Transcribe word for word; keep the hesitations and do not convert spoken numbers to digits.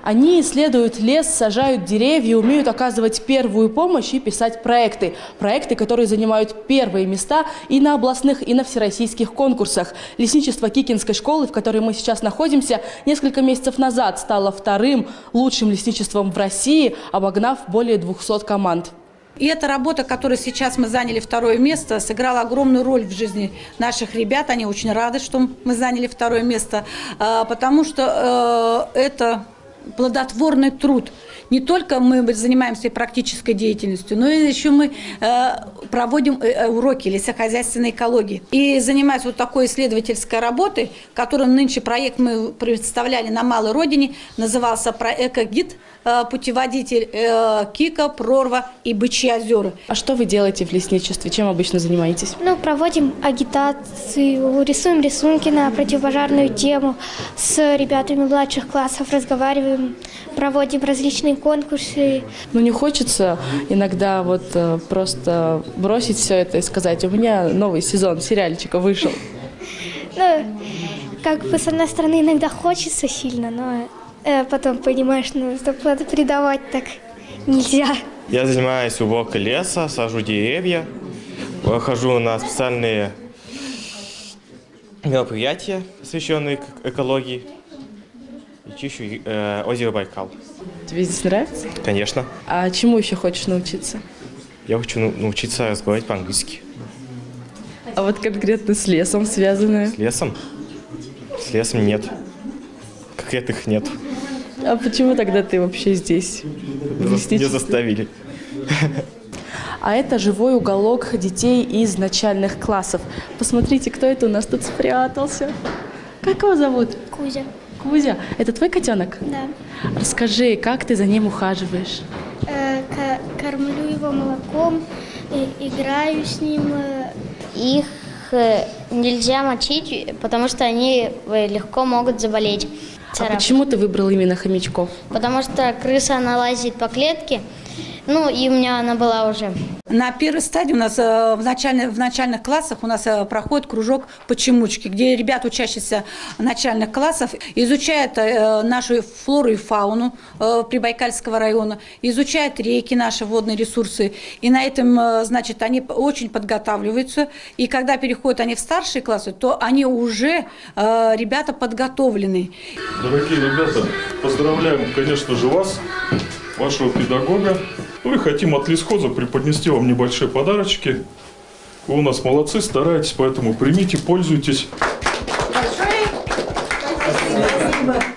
Они исследуют лес, сажают деревья, умеют оказывать первую помощь и писать проекты. Проекты, которые занимают первые места и на областных, и на всероссийских конкурсах. Лесничество Кикинской школы, в которой мы сейчас находимся, несколько месяцев назад стало вторым лучшим лесничеством в России, обогнав более двухсот команд. И эта работа, которой сейчас мы заняли второе место, сыграла огромную роль в жизни наших ребят. Они очень рады, что мы заняли второе место, потому что это плодотворный труд. Не только мы занимаемся практической деятельностью, но и еще мы проводим уроки лесохозяйственной экологии. И занимаясь вот такой исследовательской работой, которую нынче проект мы представляли на Малой Родине, назывался «Экогид», путеводитель Кика, Прорва и Бычьи озера. А что вы делаете в лесничестве? Чем обычно занимаетесь? Ну, проводим агитацию, рисуем рисунки на противопожарную тему, с ребятами младших классов разговариваем, проводим различные конкурсы. Ну, не хочется иногда вот просто бросить все это и сказать: у меня новый сезон сериальчика вышел. Ну, как бы с одной стороны иногда хочется сильно, но потом понимаешь, ну, что надо предавать так нельзя. Я занимаюсь уборкой леса, сажу деревья, хожу на специальные мероприятия, посвященные экологии, и чищу э, озеро Байкал. Тебе здесь нравится? Конечно. А чему еще хочешь научиться? Я хочу научиться разговаривать по-английски. А вот конкретно с лесом связанное? С лесом? С лесом нет. Конкретных нет. А почему тогда ты вообще здесь? Не заставили. А это живой уголок детей из начальных классов. Посмотрите, кто это у нас тут спрятался. Как его зовут? Кузя. Кузя, это твой котенок? Да. Расскажи, как ты за ним ухаживаешь? Э, кормлю его молоком, играю с ним. Их нельзя мочить, потому что они легко могут заболеть. А почему ты выбрал именно хомячков? Потому что крыса, она лазит по клетке, ну и у меня она была уже. На первой стадии у нас в, начальных, в начальных классах у нас проходит кружок «Почемучки», где ребята, учащиеся начальных классов, изучают нашу флору и фауну Прибайкальского района, изучают реки, наши водные ресурсы. И на этом, значит, они очень подготавливаются. И когда переходят они в старшие классы, то они уже ребята подготовлены. Дорогие ребята, поздравляем, конечно же, вас, вашего педагога. Ну и хотим от лесхоза преподнести вам небольшие подарочки. Вы у нас молодцы, стараетесь, поэтому примите, пользуйтесь. Большое спасибо.